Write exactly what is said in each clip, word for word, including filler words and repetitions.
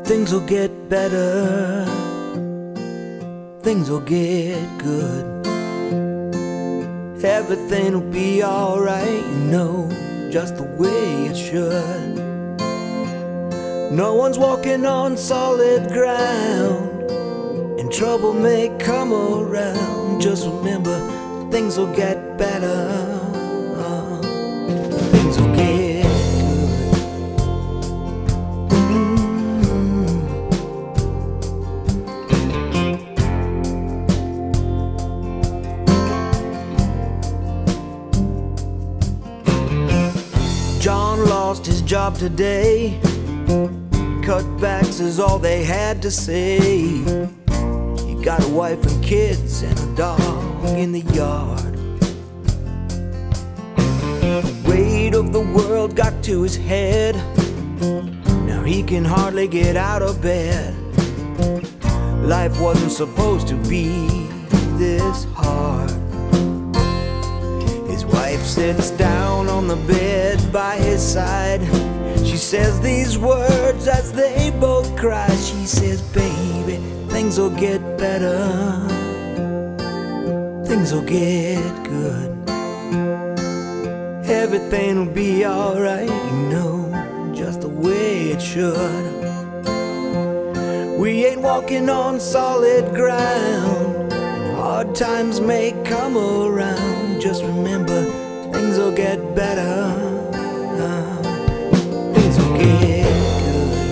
Things will get better, things will get good. Everything will be alright, you know, just the way it should. No one's walking on solid ground, and trouble may come around. Just remember, things will get better, things will get John lost his job today. Cutbacks is all they had to say. You got a wife and kids and a dog in the yard. The weight of the world got to his head. Now he can hardly get out of bed. Life wasn't supposed to be this hard. His wife sits down on the bed by his side. She says these words as they both cry. She says, baby, things will get better, things will get good. Everything will be alright, you know, just the way it should. We ain't walking on solid ground, and hard times may come around. Just remember, things will get better, uh, things will get good.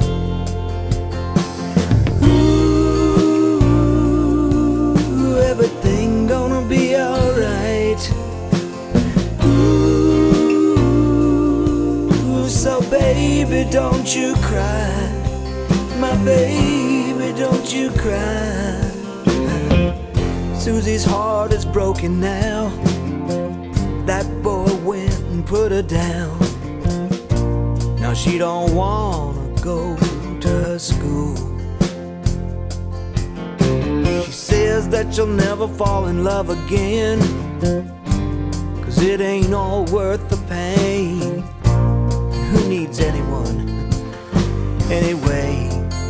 Ooh, everything gonna be alright. Ooh, so baby, don't you cry. My baby, don't you cry. Susie's heart is broken now. That boy went and put her down. Now she don't wanna go to school. She says that she'll never fall in love again, 'cause it ain't all worth the pain. And who needs anyone anyway?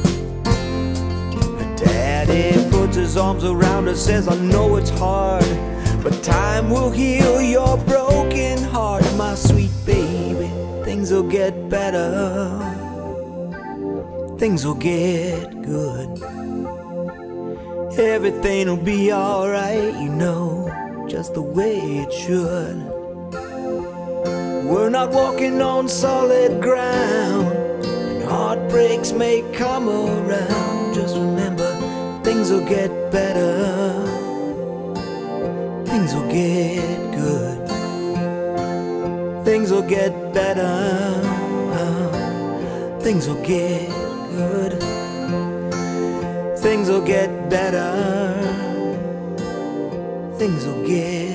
Her daddy puts his arms around her, says, I know it's hard, but time will heal your broken heart. My sweet baby, things will get better, things will get good. Everything will be alright, you know, just the way it should. We're not walking on solid ground, and heartbreaks may come around. Just remember, things will get better, things will get good. Things will get better, things will get good. Things will get better, things will get